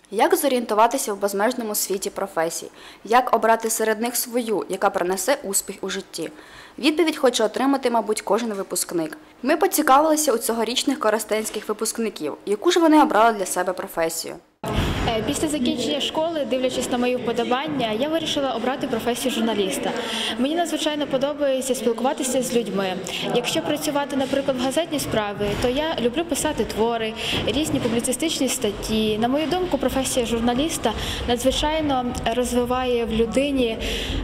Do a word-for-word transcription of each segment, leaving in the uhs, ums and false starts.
Як зорієнтуватися в безмежному світі професій? Як обрати серед них свою, яка принесе успіх у житті? Відповідь хоче отримати, мабуть, кожен випускник. Ми поцікавилися у цьогорічних коростенських випускників, яку ж вони обрали для себе професію. Після закінчення школи, дивлячись на мої вподобання, я вирішила обрати професію журналіста. Мені надзвичайно подобається спілкуватися з людьми. Якщо працювати, наприклад, в газетній справі, то я люблю писати твори, різні публіцистичні статті. На мою думку, професія журналіста надзвичайно розвиває в людині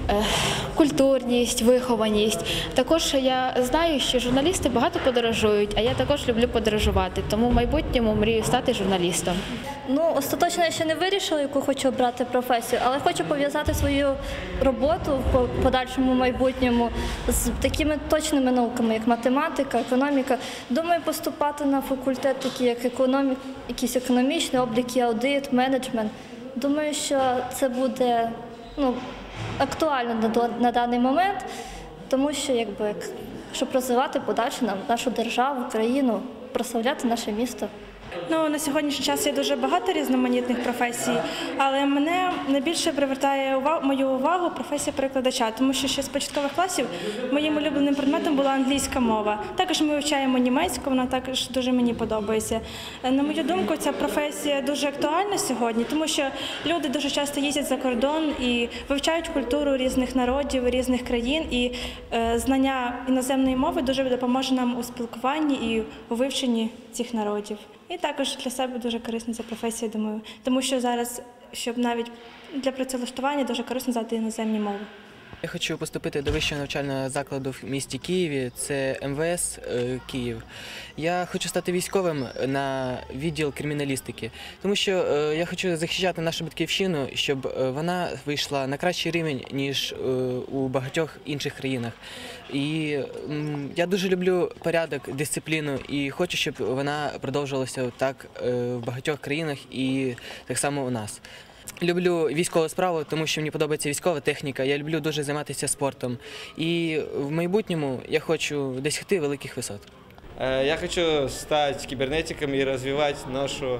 культурність, вихованість. Також я знаю, що журналісти багато подорожують, а я також люблю подорожувати, тому в майбутньому мрію стати журналістом. Ну, остаточно я ще не вирішила, яку хочу обрати професію, але хочу пов'язати свою роботу в подальшому майбутньому з такими точними науками, як математика, економіка. Думаю, поступати на факультет, такі як економік, якийсь економічний, облік і аудит, менеджмент. Думаю, що це буде ну, актуально на, на даний момент, тому що, якби, щоб розвивати подальше нам нашу державу, країну, прославляти наше місто. Ну, на сьогоднішній час є дуже багато різноманітних професій, але мене найбільше привертає увагу, мою увагу професія перекладача, тому що ще з початкових класів моїм улюбленим предметом була англійська мова. Також ми вивчаємо німецьку, вона також дуже мені подобається. На мою думку, ця професія дуже актуальна сьогодні, тому що люди дуже часто їздять за кордон і вивчають культуру різних народів, різних країн, і е, знання іноземної мови дуже допоможе нам у спілкуванні і у вивченні цих народів. І також для себе дуже корисна ця професія, думаю, тому що зараз, щоб навіть для працевлаштування, дуже корисно знати іноземні мови. Я хочу поступити до вищого навчального закладу в місті Києві, це ем ве ес Київ. Я хочу стати військовим на відділ криміналістики, тому що я хочу захищати нашу батьківщину, щоб вона вийшла на кращий рівень, ніж у багатьох інших країнах. І я дуже люблю порядок, дисципліну і хочу, щоб вона продовжувалася так в багатьох країнах і так само у нас. Люблю військову справу, тому що мені подобається військова техніка, я люблю дуже займатися спортом. І в майбутньому я хочу досягти великих висот. Я хочу стати кібернетиком і розвивати нашу,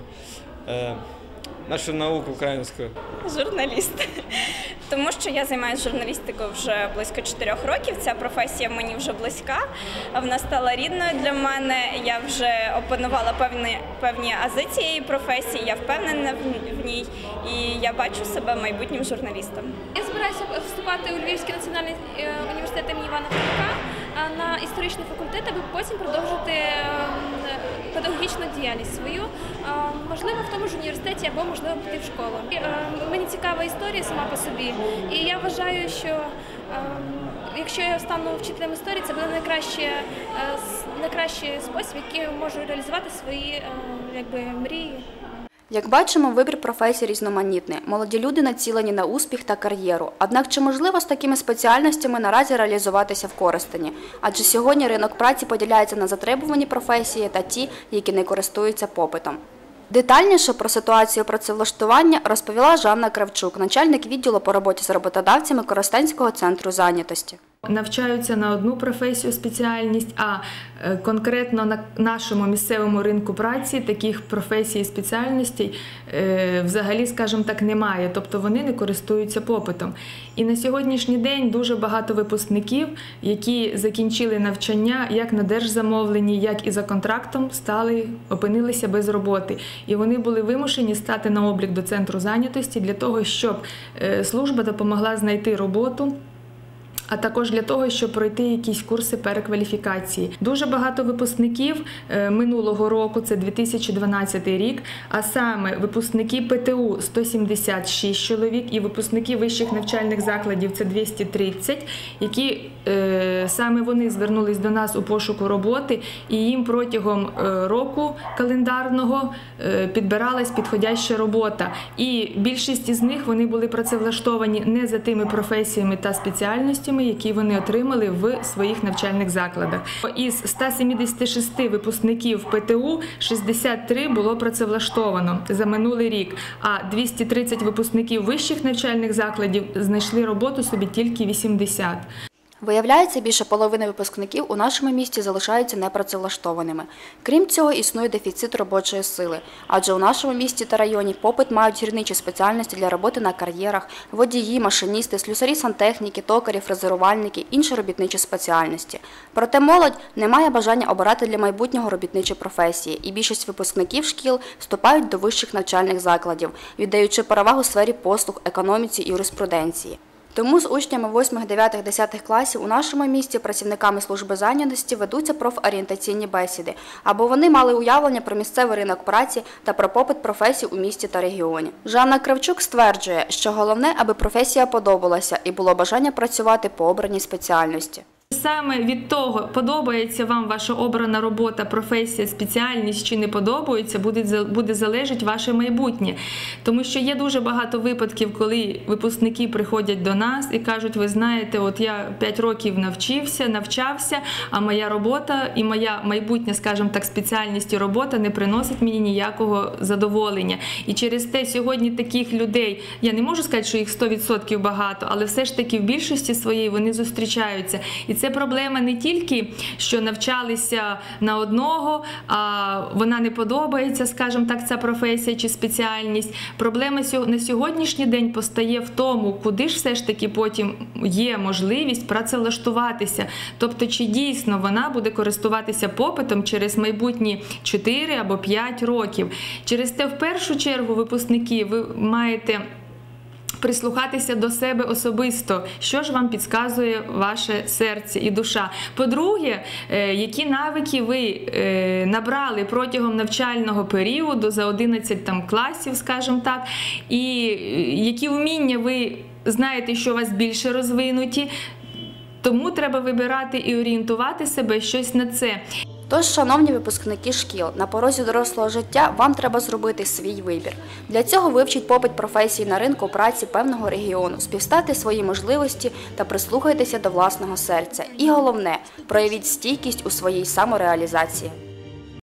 нашу науку українську. Журналіст. Тому що я займаюся журналістикою вже близько чотирьох років, ця професія мені вже близька, вона стала рідною для мене, я вже опанувала певні, певні ази цієї професії, я впевнена в ній і я бачу себе майбутнім журналістом. Я збираюся вступати у Львівський національний університет імені Івана Франка на історичний факультет, аби потім продовжити педагогічну діяльність свою, можливо, в тому ж університеті або, можливо, піти в школу. Мені цікава історія сама по собі, і я вважаю, що якщо я стану вчителем історії, це буде найкращий, найкращий спосіб, який я можу реалізувати свої якби, мрії. Як бачимо, вибір професій різноманітний. Молоді люди націлені на успіх та кар'єру. Однак чи можливо з такими спеціальностями наразі реалізуватися в Коростені? Адже сьогодні ринок праці поділяється на затребувані професії та ті, які не користуються попитом. Детальніше про ситуацію працевлаштування розповіла Жанна Кравчук, начальник відділу по роботі з роботодавцями Коростенського центру зайнятості. Навчаються на одну професію, спеціальність, а конкретно на нашому місцевому ринку праці таких професій і спеціальностей взагалі, скажімо так, немає, тобто вони не користуються попитом. І на сьогоднішній день дуже багато випускників, які закінчили навчання як на держзамовленні, як і за контрактом, стали, опинилися без роботи. І вони були вимушені стати на облік до центру зайнятості для того, щоб служба допомогла знайти роботу, а також для того, щоб пройти якісь курси перекваліфікації. Дуже багато випускників минулого року, це дві тисячі дванадцятий рік, а саме випускники пе те у – сто сімдесят шість чоловік і випускники вищих навчальних закладів – це двісті тридцять, які саме вони звернулись до нас у пошуку роботи, і їм протягом року календарного підбиралась підходяща робота. І більшість із них вони були працевлаштовані не за тими професіями та спеціальностями, які вони отримали в своїх навчальних закладах. Із ста сімдесяти шести випускників пе те у шістдесят три було працевлаштовано за минулий рік, а двісті тридцять випускників вищих навчальних закладів знайшли роботу собі тільки вісімдесят. Виявляється, більше половини випускників у нашому місті залишаються непрацевлаштованими. Крім цього, існує дефіцит робочої сили, адже у нашому місті та районі попит мають гірничі спеціальності для роботи на кар'єрах, водії, машиністи, слюсарі сантехніки, токарі, фрезерувальники, інші робітничі спеціальності. Проте молодь не має бажання обирати для майбутнього робітничі професії, і більшість випускників шкіл вступають до вищих навчальних закладів, віддаючи перевагу сфері послуг, економіці і юриспруденції. Тому з учнями восьмих, дев'ятих, десятих класів у нашому місті працівниками служби зайнятості ведуться профорієнтаційні бесіди, аби вони мали уявлення про місцевий ринок праці та про попит професій у місті та регіоні. Жанна Кравчук стверджує, що головне, аби професія подобалася і було бажання працювати по обраній спеціальності. Саме від того, подобається вам ваша обрана робота, професія, спеціальність чи не подобається, буде, буде залежати ваше майбутнє. Тому що є дуже багато випадків, коли випускники приходять до нас і кажуть, ви знаєте, от я п'ять років навчився, навчався, а моя робота і моя майбутня, скажімо так, спеціальність і робота не приносить мені ніякого задоволення. І через те сьогодні таких людей, я не можу сказати, що їх сто відсотків багато, але все ж таки в більшості своєї вони зустрічаються. І це проблема не тільки, що навчалися на одного, а вона не подобається, скажімо так, ця професія чи спеціальність. Проблема на сьогоднішній день постає в тому, куди ж все ж таки потім є можливість працевлаштуватися. Тобто, чи дійсно вона буде користуватися попитом через майбутні чотири або п'ять років. Через те, в першу чергу, випускники, ви маєте прислухатися до себе особисто, що ж вам підказує ваше серце і душа. По-друге, які навики ви набрали протягом навчального періоду за одинадцять там, класів, скажімо так, і які вміння ви знаєте, що у вас більше розвинуті, тому треба вибирати і орієнтувати себе щось на це. Тож, шановні випускники шкіл, на порозі дорослого життя вам треба зробити свій вибір. Для цього вивчіть попит професії на ринку праці певного регіону, співставте свої можливості та прислухайтеся до власного серця. І головне, проявіть стійкість у своїй самореалізації.